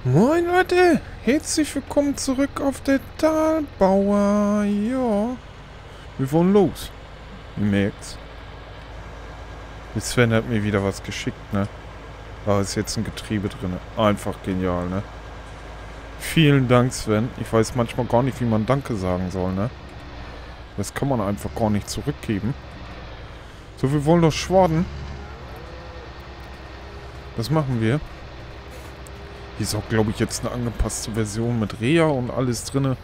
Moin Leute, herzlich willkommen zurück auf der Talbauer. Ja, wir wollen los. Ihr merkt's. Sven hat mir wieder was geschickt, ne? Da ist jetzt ein Getriebe drin. Einfach genial, ne? Vielen Dank, Sven. Ich weiß manchmal gar nicht, wie man Danke sagen soll, ne? Das kann man einfach gar nicht zurückgeben. So, wir wollen doch schwaden. Das machen wir. Hier ist auch, glaube ich, jetzt eine angepasste Version mit Rea und alles drinne.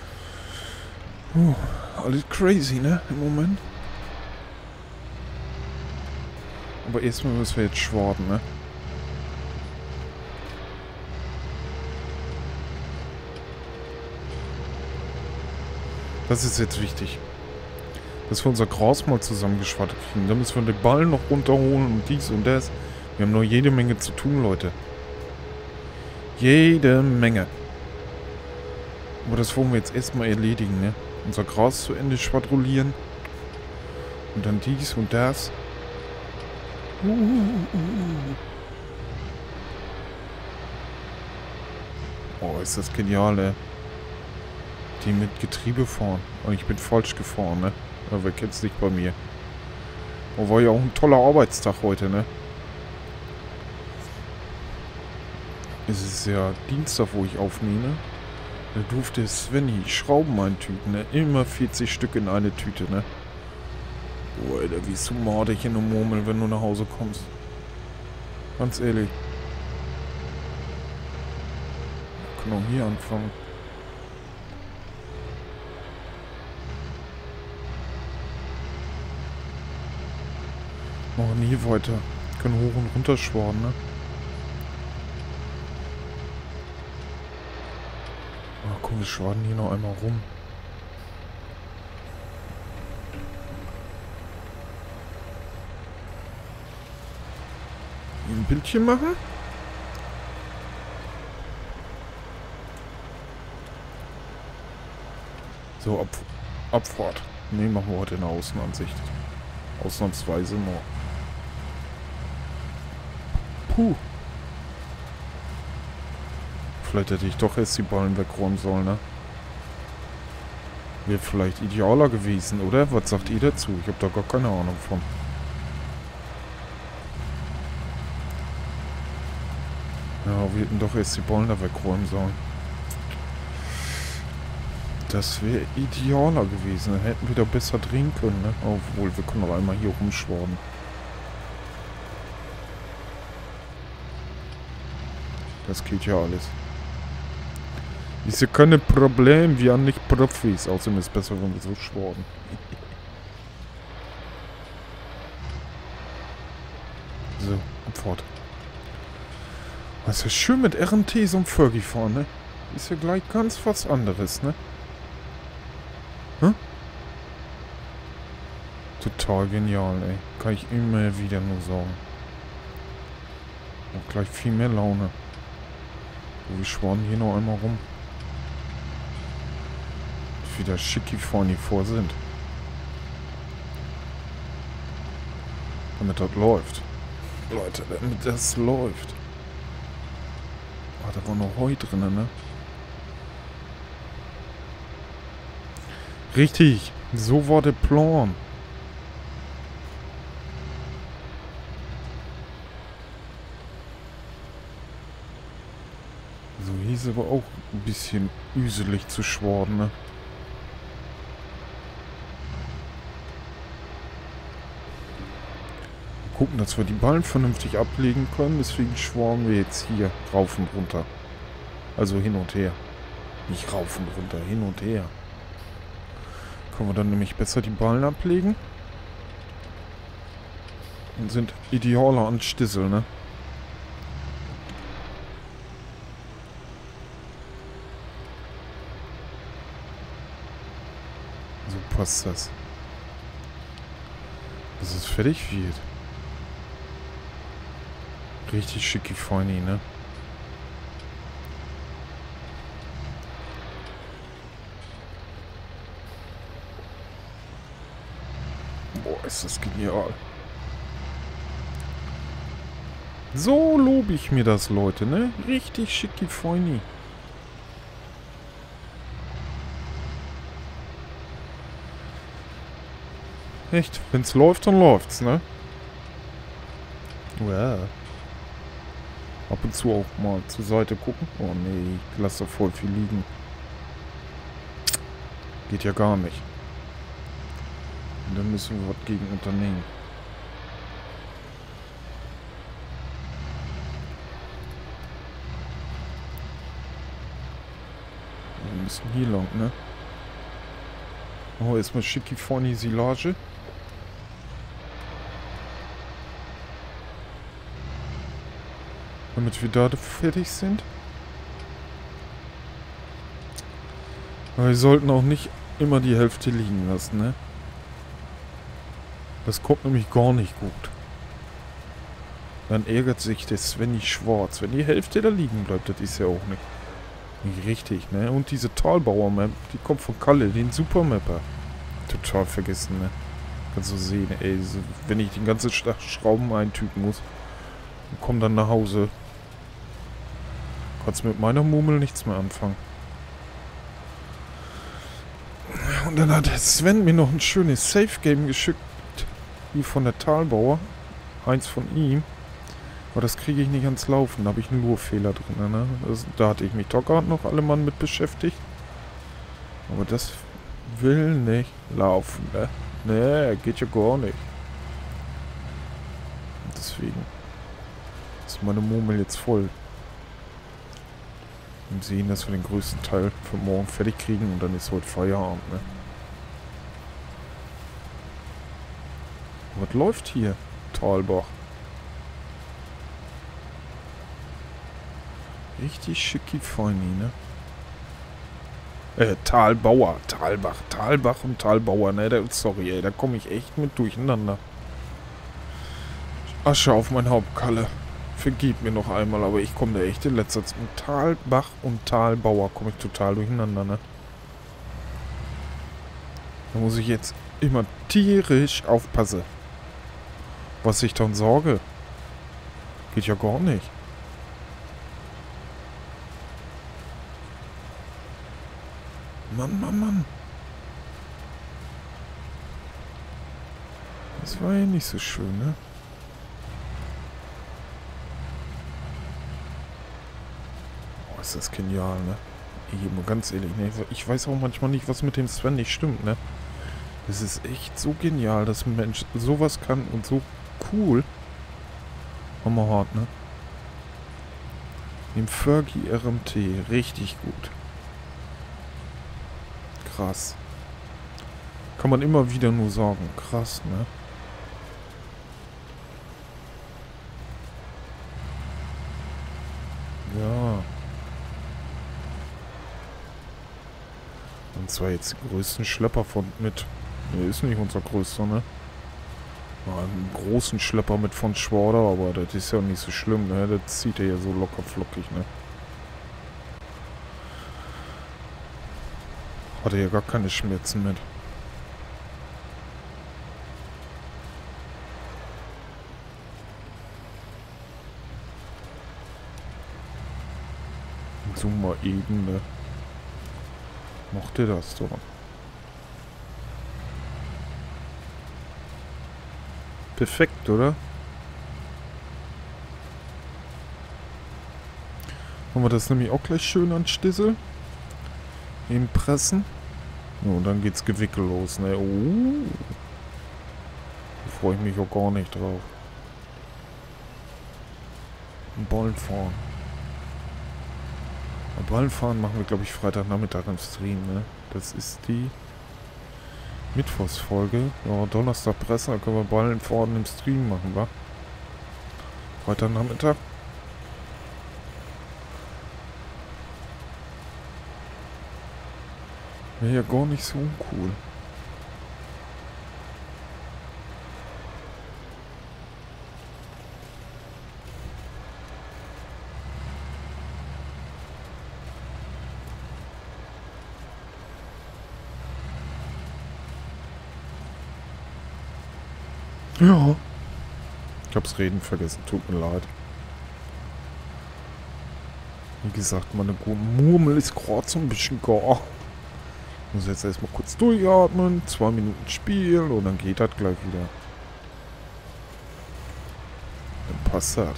Alles crazy, ne? Im Moment. Aber erstmal müssen wir jetzt schwaden, ne? Das ist jetzt wichtig. Dass wir unser Gras mal zusammengeschwadet kriegen. Da müssen wir den Ball noch runterholen und dies und das. Wir haben noch jede Menge zu tun, Leute. Jede Menge. Aber das wollen wir jetzt erstmal erledigen, ne? Unser Gras zu Ende schwadrollieren. Und dann dies und das. Oh, ist das genial, ey. Die mit Getriebe fahren. Und ich bin falsch gefahren, ne? Aber wer kennt's nicht bei mir. Oh, war ja auch ein toller Arbeitstag heute, ne? Es ist ja Dienstag, wo ich aufnehme. Da durfte Svenny Schrauben eintüten, ne? Immer 40 Stück in eine Tüte, ne? Boah, Alter, wie so madig in der Murmel, wenn du nach Hause kommst. Ganz ehrlich. Wir können auch hier anfangen. Machen hier weiter. Können hoch und runter schwaden, ne? Ah, komm, wir schwaden hier noch einmal rum. Hier ein Bildchen machen. So, Abfahrt. Ne, machen wir heute eine Außenansicht. Ausnahmsweise nur. Puh. Vielleicht hätte ich doch erst die Ballen wegräumen sollen, ne? Wäre vielleicht idealer gewesen, oder? Was sagt ihr dazu? Ich habe da gar keine Ahnung von. Ja, wir hätten doch erst die Ballen da wegräumen sollen. Das wäre idealer gewesen. Dann hätten wir da besser drehen können, ne? Obwohl, wir können auch einmal hier rumschwaden. Das geht ja alles. Ist ja kein Problem, wir haben nicht Profis. Außerdem ist es besser, wenn wir so schwaden. So, Abfahrt. Das ist ja schön mit RMT so ein Fergie fahren, ne? Ist ja gleich ganz was anderes, ne? Hm? Total genial, ey. Kann ich immer wieder nur sagen. Auch gleich viel mehr Laune. So, wir schwaden hier noch einmal rum. Wieder schicki vorne vor sind. Damit das läuft. Leute, damit das läuft. Ah, da war noch Heu drin, ne? Richtig. So war der Plan. So, hier ist aber auch ein bisschen üselig zu schwaden, ne? Gucken, dass wir die Ballen vernünftig ablegen können. Deswegen schwaden wir jetzt hier rauf und runter. Also hin und her. Nicht rauf und runter, hin und her. Können wir dann nämlich besser die Ballen ablegen. Und sind idealer an Stissel, ne? So passt das. Dass es fertig wird. Richtig schicki feini, ne? Boah, ist das genial. So lobe ich mir das, Leute, ne? Richtig schicki feini. Echt, wenn's läuft, dann läuft's, ne? Ja. Ab und zu auch mal zur Seite gucken. Oh nee, ich lasse da voll viel liegen. Geht ja gar nicht. Und dann müssen wir was gegen unternehmen. Wir müssen hier lang, ne? Oh, erstmal schicki feini Silage. Damit wir da fertig sind. Aber wir sollten auch nicht immer die Hälfte liegen lassen, ne? Das kommt nämlich gar nicht gut. Dann ärgert sich der Svenny schwarz. Wenn die Hälfte da liegen bleibt, das ist ja auch nicht richtig, ne? Und diese Talbauer-Map, die kommt von Kalle, den Supermapper. Total vergessen, ne? Kannst du sehen, ey, so, wenn ich den ganzen Schrauben eintüten muss und komm dann nach Hause, kannst mit meiner Murmel nichts mehr anfangen. Und dann hat Sven mir noch ein schönes Safe-Game geschickt, wie von der Talbauer. Eins von ihm. Aber das kriege ich nicht ans Laufen. Da habe ich einen Lurfehler drin. Ne? Da hatte ich mich doch gerade noch alle Mann mit beschäftigt. Aber das will nicht laufen. Ne? Nee, geht ja gar nicht. Und deswegen ist meine Murmel jetzt voll. Und sehen, dass wir den größten Teil für morgen fertig kriegen. Und dann ist heute Feierabend. Ne? Was läuft hier? Talbach. Richtig schicki feini, ne? Talbauer. Talbach und Talbauer, ne? Sorry, ey, da komme ich echt mit durcheinander. Asche auf mein Haupt, Kalle. Vergib mir noch einmal, aber ich komme da echt in letzter Zeit. Mit Talbach und Talbauer komme ich total durcheinander, ne? Da muss ich jetzt immer tierisch aufpassen. Was ich dann sorge. Geht ja gar nicht. Mann. Das war ja nicht so schön, ne? Oh, ist das genial, ne? Ey, mal ganz ehrlich, ne? Ich weiß auch manchmal nicht, was mit dem Sven nicht stimmt, ne? Das ist echt so genial, dass ein Mensch sowas kann und so cool. Hammerhart, ne? Dem Fergie RMT. Richtig gut. Krass. Kann man immer wieder nur sagen. Krass, ne? Ja. Und zwar jetzt den größten Schlepper von mit. Ne, ist nicht unser größter, ne? Ja, einen großen Schlepper mit von Schwader, aber das ist ja nicht so schlimm, ne? Das zieht er ja so locker flockig, ne? Hatte ja gar keine Schmerzen mit. So mal eben, ne? Mochte das doch. Perfekt, oder? Haben wir das nämlich auch gleich schön an Stissel. Eben pressen. Ja, und dann geht's Gewickel los, ne? Da freue ich mich auch gar nicht drauf. Ballen fahren. Ballen fahren machen wir, glaube ich, Freitagnachmittag im Stream, ne? Das ist die Mittwochsfolge. Ja, Donnerstag Presse, da können wir Ballen fahren im Stream machen, wa? Freitagnachmittag. Wäre ja gar nicht so uncool. Ja. Ich hab's Reden vergessen, tut mir leid. Wie gesagt, meine Murmel ist gerade so ein bisschen gar. Ich muss jetzt erstmal kurz durchatmen, 2 Minuten spielen und dann geht das gleich wieder. Dann passt das.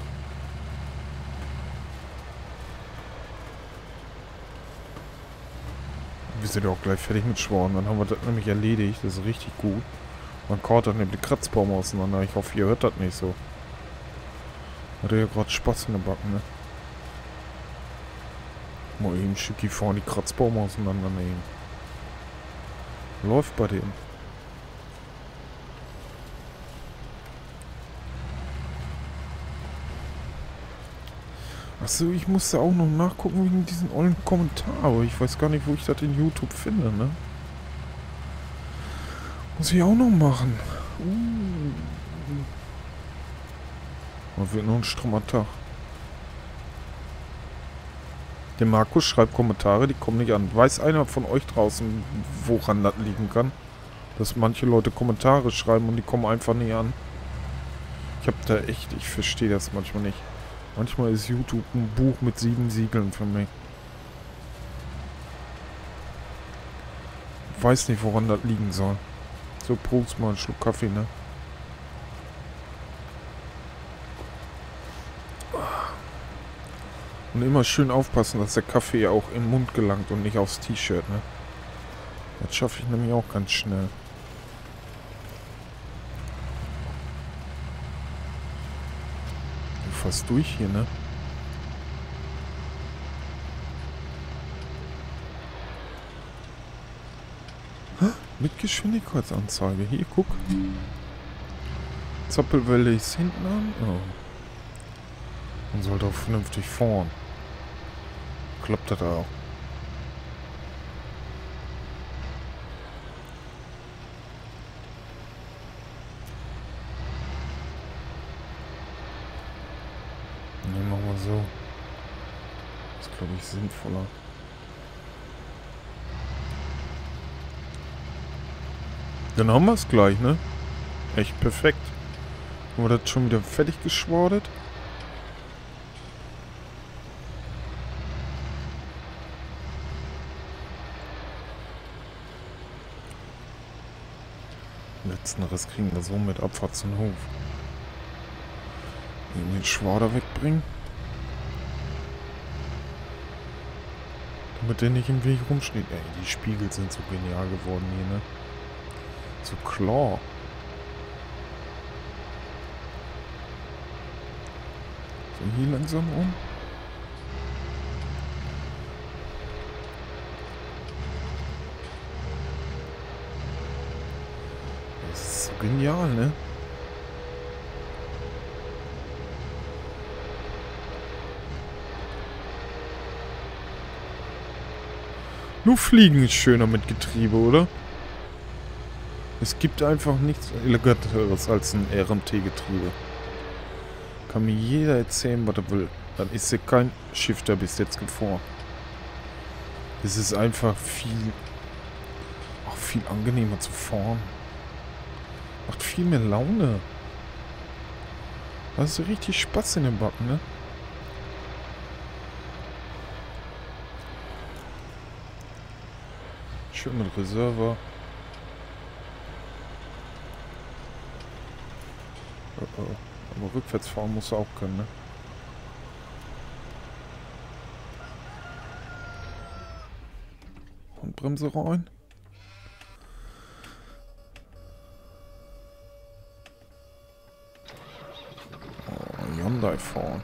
Wir sind ja auch gleich fertig mit Schworen. Dann haben wir das nämlich erledigt. Das ist richtig gut. Man kaut dann nimmt den Kratzbaum auseinander. Ich hoffe, ihr hört das nicht so. Hat er ja gerade Spaß in den Backen, ne? Mal eben schicki vorne die Kratzbaum auseinandernehmen. Läuft bei denen. Achso, ich musste auch noch nachgucken wegen diesen ollen Kommentar. Aber ich weiß gar nicht, wo ich das in YouTube finde, ne? Muss ich auch noch machen. Das wird noch ein strommer Tag. Der Markus schreibt Kommentare, die kommen nicht an. Weiß einer von euch draußen, woran das liegen kann? Dass manche Leute Kommentare schreiben und die kommen einfach nicht an. Ich hab da echt, ich verstehe das manchmal nicht. Manchmal ist YouTube ein Buch mit 7 Siegeln für mich. Ich weiß nicht, woran das liegen soll. So, Prost, mal einen Schluck Kaffee, ne? Und immer schön aufpassen, dass der Kaffee auch im Mund gelangt und nicht aufs T-Shirt, ne? Das schaffe ich nämlich auch ganz schnell. Fast durch hier, ne? Mit Geschwindigkeitsanzeige. Hier, guck. Zappelwelle ist hinten an. Oh. Man sollte auch vernünftig fahren. Klappt das auch. Ne, machen wir so. Das ist, glaube ich, sinnvoller. Dann haben wir es gleich, ne? Echt perfekt. Haben wir das schon wieder fertig geschwordet? Letzten Rest kriegen wir so mit Abfahrt zum Hof. Den Schwader wegbringen. Damit der nicht im Weg rumsteht. Ey, die Spiegel sind so genial geworden hier, ne? So klar. So, hier langsam rum. Das ist so genial, ne? Nur Fliegen ist schöner mit Getriebe, oder? Es gibt einfach nichts eleganteres als ein RMT-Getriebe. Kann mir jeder erzählen, was er will. Dann ist ja kein Shifter bis jetzt gefahren. Es ist einfach viel angenehmer zu fahren. Macht viel mehr Laune. Da hast du richtig Spaß in den Backen, ne? Schön mit Reserve. Oh oh. Aber rückwärts fahren musst du auch können, ne? Handbremse rein. Oh, Hyundai fahren.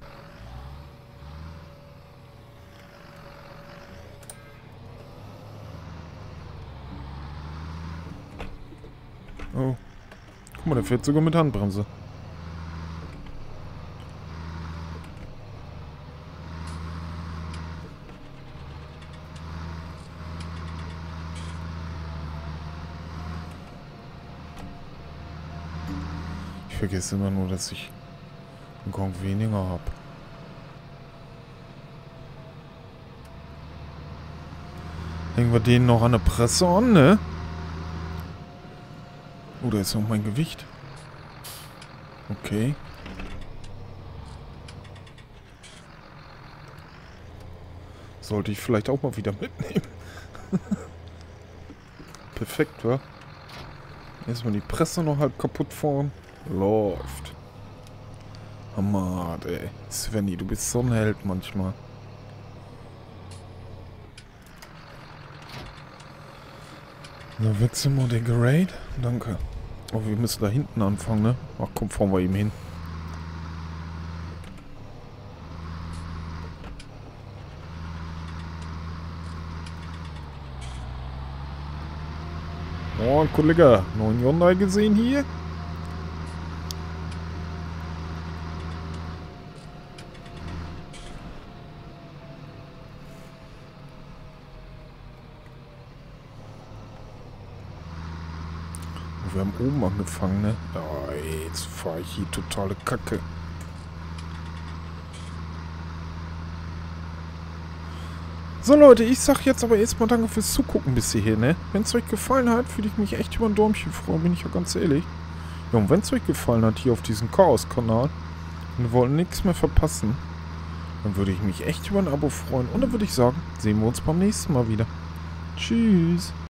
Oh. Guck mal, der fährt sogar mit Handbremse. Ich vergesse immer nur, dass ich einen Gang weniger habe. Hängen wir den noch an der Presse an, ne? Oh, da ist noch mein Gewicht. Okay. Sollte ich vielleicht auch mal wieder mitnehmen. Perfekt, wa? Erstmal die Presse noch halb kaputt fahren. Läuft. Hammer, ey. Svenny, du bist so ein Held manchmal. So, wechseln wir den Gerät. Danke. Oh, wir müssen da hinten anfangen, ne? Ach komm, fahren wir ihm hin. Oh, Kollege, neuen Hyundai gesehen hier? Wir haben oben angefangen, ne? Oh, ey, jetzt fahre ich hier totale Kacke. So Leute, ich sag jetzt aber erstmal danke fürs Zugucken bis hierhin, ne? Wenn es euch gefallen hat, würde ich mich echt über ein Däumchen freuen, bin ich ja ganz ehrlich. Ja, und wenn es euch gefallen hat hier auf diesem Chaos-Kanal und ihr wollt nichts mehr verpassen, dann würde ich mich echt über ein Abo freuen. Und dann würde ich sagen, sehen wir uns beim nächsten Mal wieder. Tschüss.